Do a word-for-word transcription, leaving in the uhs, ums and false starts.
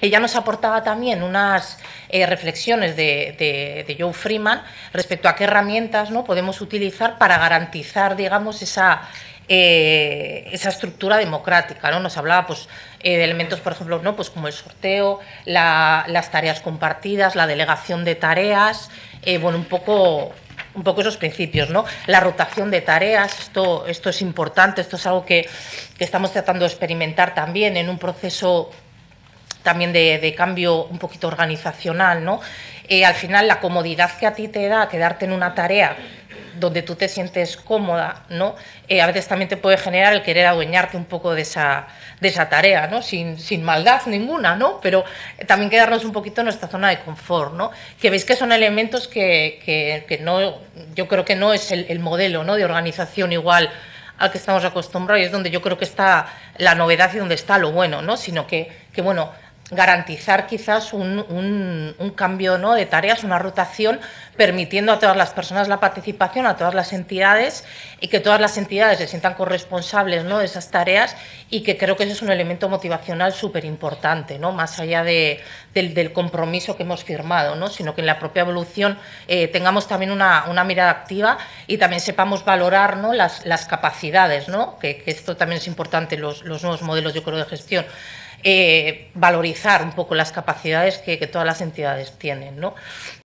Ella nos aportaba también unas eh, reflexiones de, de, de Joe Freeman respecto a qué herramientas, ¿no?, podemos utilizar para garantizar, digamos, esa, eh, esa estructura democrática, ¿no? Nos hablaba, pues, eh, de elementos, por ejemplo, ¿no?, pues como el sorteo, la, las tareas compartidas, la delegación de tareas, eh, bueno, un poco... un poco esos principios, ¿no? La rotación de tareas, esto, esto es importante, esto es algo que, que estamos tratando de experimentar también en un proceso también de, de cambio un poquito organizacional, ¿no? Eh, al final, la comodidad que a ti te da quedarte en una tarea donde tú te sientes cómoda, ¿no? Eh, a veces también te puede generar el querer adueñarte un poco de esa, de esa tarea, ¿no? Sin, sin maldad ninguna, ¿no? Pero también quedarnos un poquito en nuestra zona de confort, ¿no? Que veis que son elementos que, que, que no, yo creo que no es el, el modelo, ¿no?, de organización igual al que estamos acostumbrados, y es donde yo creo que está la novedad y donde está lo bueno, ¿no? Sino que, que bueno, garantizar quizás un, un, un cambio, ¿no?, de tareas, una rotación, permitiendo a todas las personas la participación, a todas las entidades, y que todas las entidades se sientan corresponsables, ¿no?, de esas tareas, y que creo que ese es un elemento motivacional súper importante, ¿no?, más allá de, del, del compromiso que hemos firmado, ¿no?, sino que en la propia evolución eh, tengamos también una, una mirada activa y también sepamos valorar, ¿no?, las, las capacidades, ¿no?, que, que esto también es importante en los, los nuevos modelos, yo creo, de gestión. Eh, valorizar un poco las capacidades que, que todas las entidades tienen, ¿no?